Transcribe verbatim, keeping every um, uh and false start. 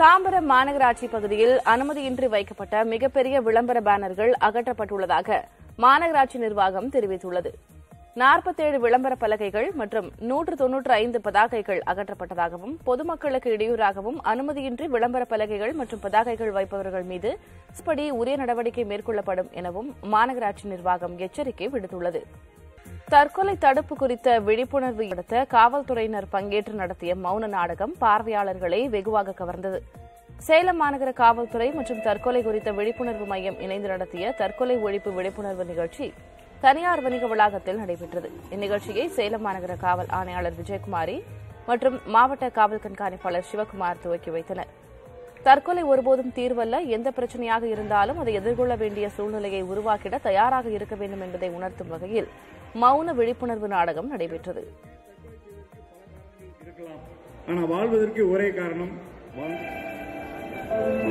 தாம்பரம் மாநகராட்சி பகுதியில் அனுமதியின்றி வைக்கப்பட்ட மிகப்பெரிய விளம்பர பேனர்கள் அகற்றப்பட்டுள்ளதாக மாநகராட்சி நிர்வாகம் தெரிவித்துள்ளது. நாற்பத்தேழு விளம்பர பலகைகள் மற்றும் நூற்று தொன்னூற்று ஐந்து பதாகைகள் அகற்றப்பட்டதாகவும் பொதுமக்களுக்கு இடையூறாகவும் அனுமதியின்றி விளம்பர பலகைகள் மற்றும் பதாகைகள் வைப்பவர்கள் மீது படி உரிய நடவடிக்கை மேற்கொள்ளப்படும் எனவும் மாநகராட்சி நிர்வாகம் எச்சரிக்கை விடுத்துள்ளது. தற்கொலை தடுப்பு குறித்த விழிப்புணர்வு எடுத்த காவல்துறையினர் பங்கேற்று நடத்திய மௌன நாடகம் பார்வையாளர்களை வெகுவாக கவர்ந்தது. சேலம் மாநகர காவல்துறை மற்றும் தற்கொலை குறித்த விழிப்புணர்வு மையம் இணைந்து நடத்திய தற்கொலை ஒழிப்பு விழிப்புணர்வு நிகழ்ச்சி தனியார் வணிக வளாகத்தில் நடைபெற்றது. இந்நிகழ்ச்சியை சேலம் மாநகர காவல் ஆணையாளர் விஜயகுமாரி மற்றும் மாவட்ட காவல் கண்காணிப்பாளர் சிவக்குமார் துவக்கி வைத்தனர். தற்கொலை ஒருபோதும் தீர்வல்ல, எந்த பிரச்சனையாக இருந்தாலும் அதை எதிர்கொள்ள வேண்டிய சூழ்நிலையை உருவாக்கிட தயாராக இருக்க வேண்டும் என்பதை உணர்த்தும் வகையில் மௌன விழிப்புணர்வு நாடகம் நடைபெற்றது. ஆனால் வாழ்வதற்கு ஒரே காரணம்